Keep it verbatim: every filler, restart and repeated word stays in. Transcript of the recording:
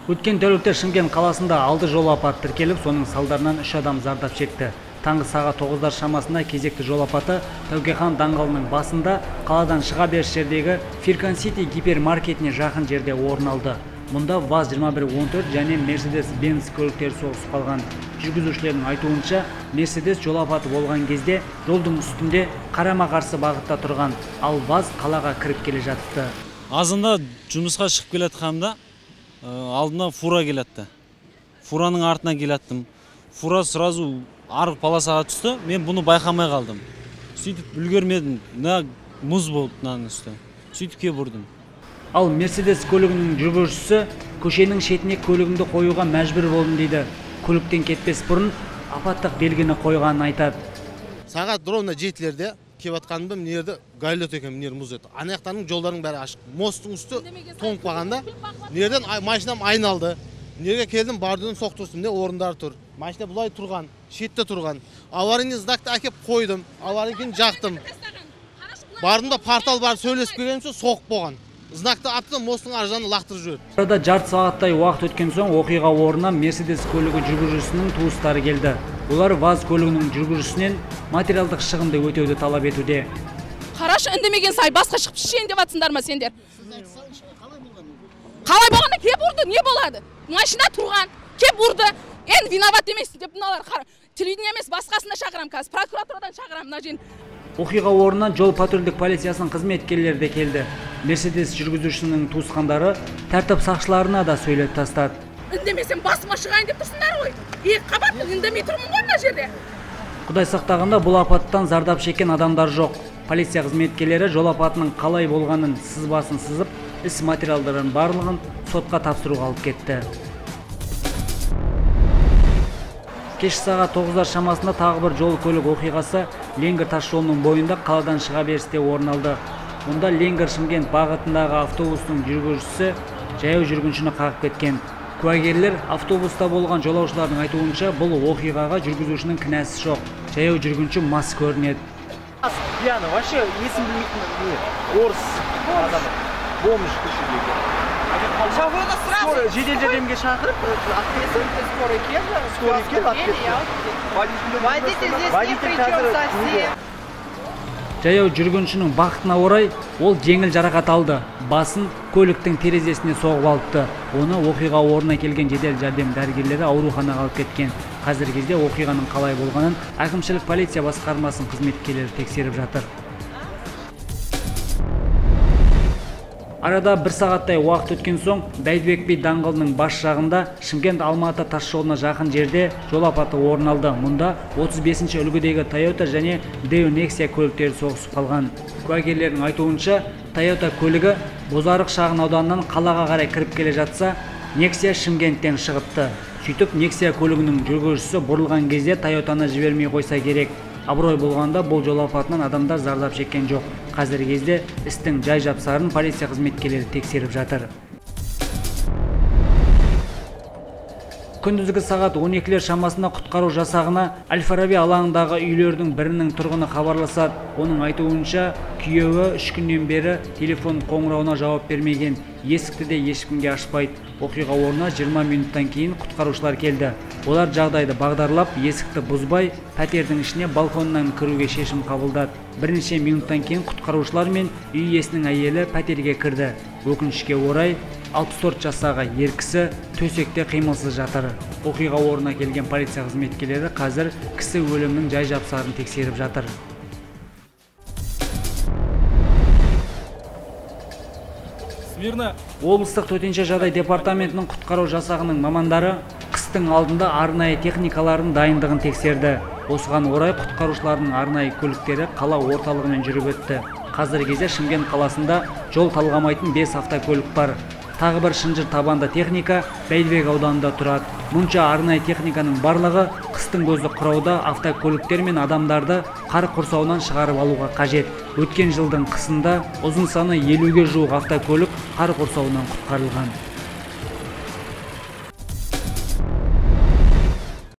Өткен тәулікте Шымкент қаласында алты жол апаты тіркеліп, соның салдарынан үш адам зардап шекті. Таңғы сағат тоғыздар шамасында кезекті жол апаты Тәукехан даңғылының басында қаладан шыға беріс жердегі Фиркан Сити гипермаркетіне жақын жерде орын алды. Мұнда ВАЗ жиырма бір он төрт және Мерседес-Бенц көліктері соғысып қалған. Жүргізушілердің айтуынша, Мерседес жол апаты болған кезде жолдың үстінде қарама-қарсы бағытта тұрған, ал ВАЗ қалаға кіріп келе жатты. Азында жұмысқа шығып келатқанымда алдына фура келатты. Фураның артына келаттым. Фура сразу арғы полосаға түсті. Мен бұны байқамай қалдым. Сөйтіп үлгермедім. Мұз болды мынаның үсті. Сөйтіп кеп ұрдым. Ал Мерседес көлігінің жүргізушісі көшенің шетіне көлігімді қоюға мәжбүр болдым дейді. Көліктен кетпес бұрын апаттық белгіні қойғанын айтады. Сағат ровно жетілерде кеп атқанымда мынерді гайлот екен, мынер мұз еді. Анаяқтарының жолдардың бәрі ашық. Мосттың үсті тоңып қалғанда, мынерден машинам айналды. Мынерге келдім, бардым соқтырыстым, не орындар тұр. Машина бұлай тұрған, шетте тұрған. Аварийный знакты әкеп қойдым, аварийген жақтым. Бардым да портал бар сөйлесіп келгенше соғып болған. Знақты атты мосттың аржаны лақтырып жүрді. Арада жарты сағаттай уақыт өткен соң оқиға орнына Мерседес көлігі жүргізушісінің туыстары келді. Олар ВАЗ көлігінің жүргізушісінен материалдық шығынды өтеуді талап етуде. Қарашы, үндемеген сай басқа шығып ішейін деп атсыңдар ма сендер? Қалай болғанда кеп ұрды, не болады? Машина тұрған, кеп ұрды. Енді виноват емессің деп мыналар телевидение емес, басқасында шақырам қазір, прокуратурадан шақырам мына жен. Оқиға орнынан жол патрульдік полициясының қызметкерлері де келді. Мерседес жүргізушісінің туысқандары тәртіп сақшыларына да сөйлеп тастады. Үндемесем басыма шығайын деп тұрсыңдар ғой. Екі қабат үндемей тұрмын ғой мына жерде. Құдай сақтағанда бұл апаттан зардап шеккен адамдар жоқ. Полиция қызметкерлері жол апатының қалай болғанын сызбасын сызып, іс материалдарын барлығын сотқа тапсыруға алып кетті. Кеш сағат тоғыздар шамасында тағы бір жол көлік оқиғасы Ленгір тас жолының бойында қаладан шыға берісте орын алды. Онда Ленгір Шымкент бағытындағы автобустың жүргізушісі жаяу жүргіншіні қағып кеткен. Куәгерлер автобуста болған жолаушылардың айтуынша бұл оқиғаға жүргізушінің кінәсі жоқ. Жаяу жүргінші мас көрінеді. Пьяный, вообще есін білмейтін орыс адамы. Бомж көшедегі. Жедел жәрдемге шақырып, Скорый келді. Скорый келді, Водитель здесь не при чем совсем. Жаяу жүргіншінің бақытына орай ол жеңіл жарақат алды. Басын көліктің терезесіне соғып алыпты. Оны оқиға орнына келген жедел жәрдем дәрігерлері ауруханаға алып кеткен. Қазіргі кезде оқиғаның қалай болғанын әкімшілік полиция басқармасының қызметкерлері тексеріп жатыр. Арада бір сағаттай уақыт өткен соң Бәйдібек би даңғылының бас жағында Шымкент Алматы тас жолына жақын жерде жол апаты орын алды. Мұнда отыз бесінші үлгідегі Toyota және Deo Nexia көліктері соғысып қалған. Куәгерлердің айтуынша, Toyota көлігі Бозарық шағын ауданынан қалаға қарай кіріп келе жатса, Nexia Шымкенттен шығыпты. Сөйтіп, Nexia көлігінің жүргізушісі бұрылған кезде Toyotаны жібермей қойса керек. Абырой болғанда бұл жол апатынан адамдар зардап шеккен жоқ. Қазіргі кезде істің жай жапсарын полиция қызметкерлері тексеріп жатыр. Күндізгі сағат он екілер шамасында құтқару жасағына Әл-Фараби алаңындағы үйлердің бірінің тұрғыны хабарласады. Оның айтуынша, күйеуі үш күннен бері телефон қоңырауына жауап бермеген, есікті де ешкімге ашпайды. Оқиға орнына жиырма минуттан кейін құтқарушылар келді. Олар жағдайды бағдарлап, есікті бұзбай, пәтердің ішіне балконнан кіруге шешім қабылдады. Бірнеше минуттан кейін құтқарушылар мен үй иесінің әйелі пәтерге кірді. Өкінішке орай, алпыс төрт жастағы ер кісі төсекте қимылсыз жатыр. Оқиға орнына келген полиция қызметкерлері қазір кісі өлімінің жай жапсарын тексеріп жатыр. Облыстық төтенше жағдай департаментінің құтқару жасағының мамандары қыстың алдында арнайы техникалардың дайындығын тексерді. Осыған орай құтқарушылардың арнайы көліктері қала орталығымен жүріп өтті. Қазіргі кезде Шымкент қаласында жол талғамайтын бес автокөлік бар. Тағы бір шынжыр табанды техника Бәйдібек ауданында тұрады. Мұнша арнайы техниканың барлығы қыстың көзі қырауда автокөліктер мен адамдарды қар құрсауынан шығарып алуға қажет. Өткен жылдың қысында ұзын саны елуге жуық автокөлік қар құрсауынан құтқарылған.